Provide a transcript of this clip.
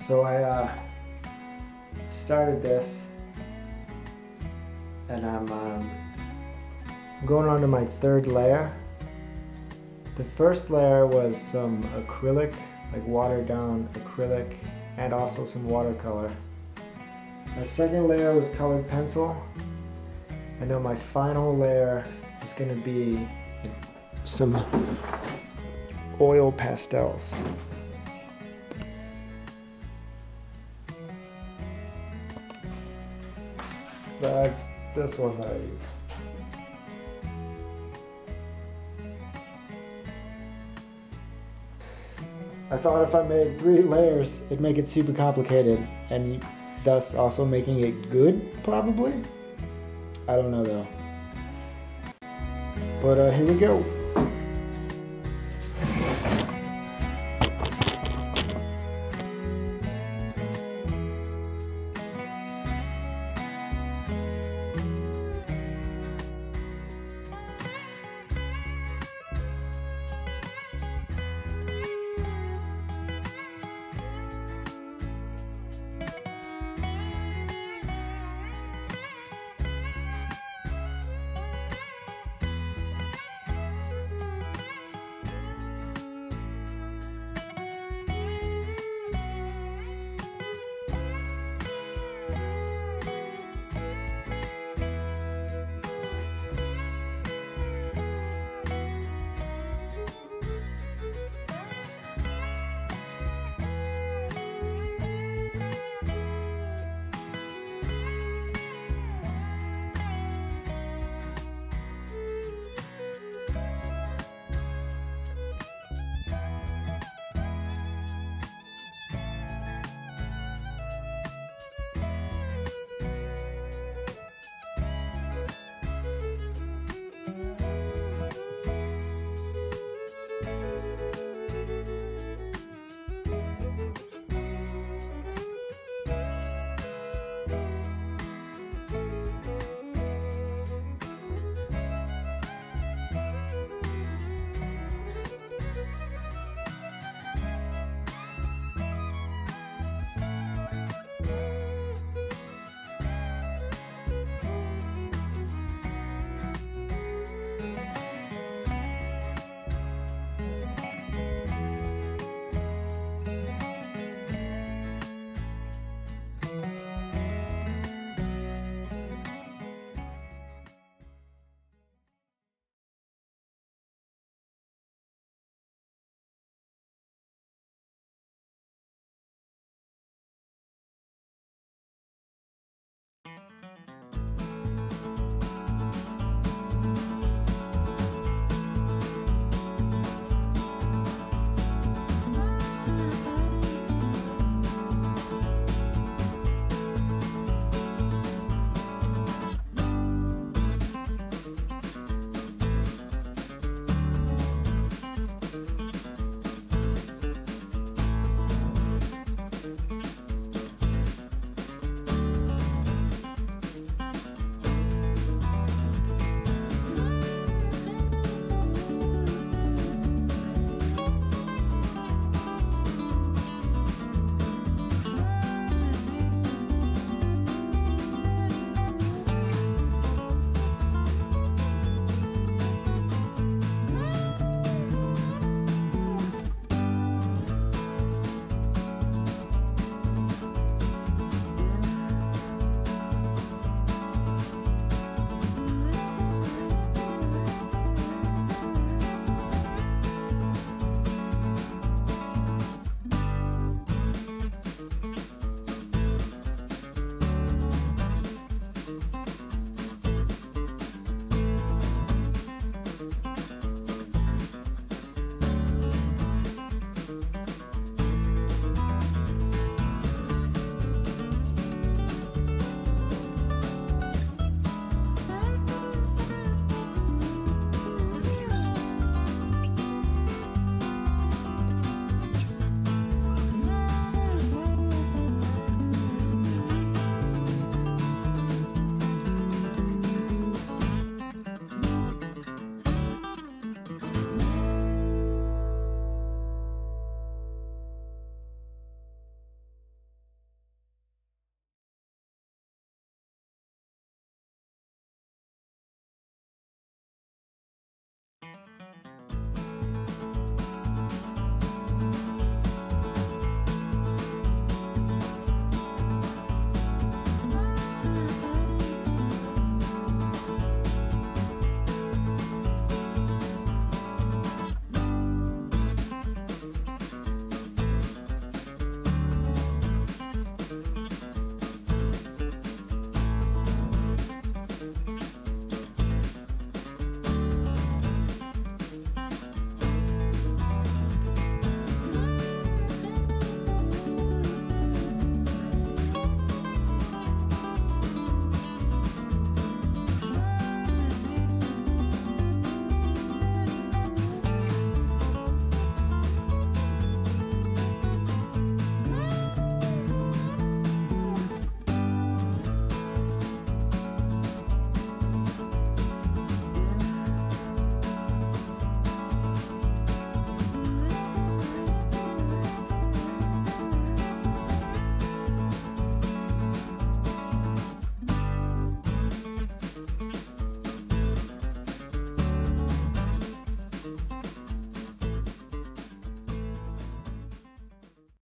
So I started this, and I'm going on to my third layer. The first layer was some acrylic, like watered down acrylic, and also some watercolor. My second layer was colored pencil. I know my final layer is going to be some oil pastels. That's this one that I use. I thought if I made 3 layers, it'd make it super complicated, and thus also making it good, probably? I don't know though. But here we go.